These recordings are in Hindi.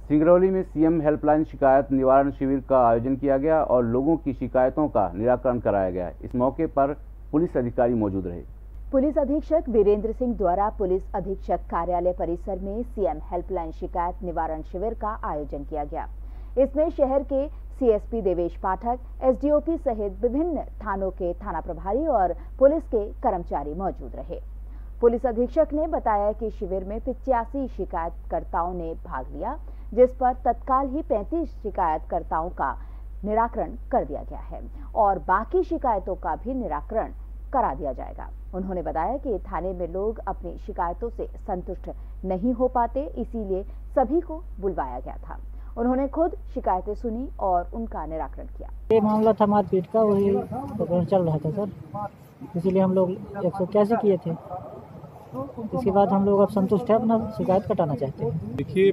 सिंगरौली में सीएम हेल्पलाइन शिकायत निवारण शिविर का आयोजन किया गया और लोगों की शिकायतों का निराकरण कराया गया। इस मौके पर पुलिस अधिकारी मौजूद रहे। पुलिस अधीक्षक वीरेंद्र सिंह द्वारा पुलिस अधीक्षक कार्यालय परिसर में सीएम हेल्पलाइन शिकायत निवारण शिविर का आयोजन किया गया। इसमें शहर के सीएसपी देवेश पाठक, एसडीओपी सहित विभिन्न थानों के थाना प्रभारी और पुलिस के कर्मचारी मौजूद रहे। पुलिस अधीक्षक ने बताया कि शिविर में 85 शिकायतकर्ताओं ने भाग लिया, जिस पर तत्काल ही 35 शिकायतकर्ताओं का निराकरण कर दिया गया है और बाकी शिकायतों का भी निराकरण करा दिया जाएगा। उन्होंने बताया कि थाने में लोग अपनी शिकायतों से संतुष्ट नहीं हो पाते, इसीलिए सभी को बुलवाया गया था। उन्होंने खुद शिकायतें सुनी और उनका निराकरण किया। ये मामला था मारपीट का, वही प्रकरण चल रहा था सर, इसीलिए हम लोग 181 किए थे। इसके बाद हम लोग अब संतुष्ट है, अपना शिकायत कटाना चाहते हैं। देखिए,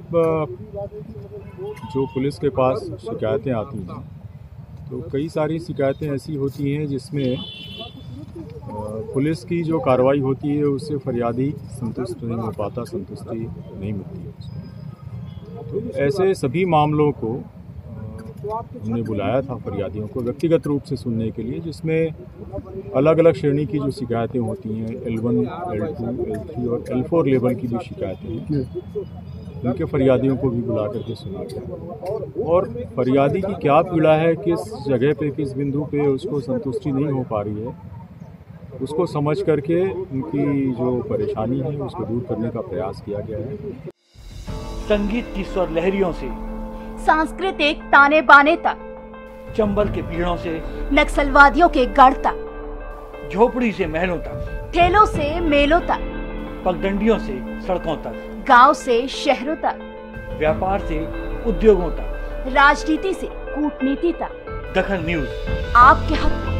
जो पुलिस के पास शिकायतें आती हैं तो कई सारी शिकायतें ऐसी होती हैं जिसमें पुलिस की जो कार्रवाई होती है उससे फरियादी संतुष्ट नहीं हो पाता, संतुष्टि नहीं मिलती है उसको। तो ऐसे सभी मामलों को हमने बुलाया था फरियादियों को व्यक्तिगत रूप से सुनने के लिए, जिसमें अलग अलग श्रेणी की जो शिकायतें होती हैं, L1, L2, L3 और L4 लेवल की भी शिकायतें हैं, उनके फरियादियों को भी बुला करके सुना गया और फरियादी की क्या पीड़ा है, किस जगह पे, किस बिंदु पे उसको संतुष्टि नहीं हो पा रही है, उसको समझ करके उनकी जो परेशानी है उसको दूर करने का प्रयास किया गया है। संगीत की स्वर लहरियों से सांस्कृतिक ताने बाने तक, चंबल के पीड़ों से नक्सलवादियों के गढ़ तक, झोपड़ी से महलों तक, ठेलों से मेलों तक, पगडंडियों से सड़कों तक, गांव से शहरों तक, व्यापार से उद्योगों तक, राजनीति से कूटनीति तक, दखल न्यूज आपके हक में।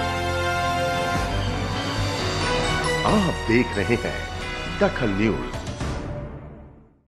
आप देख रहे हैं दखल न्यूज।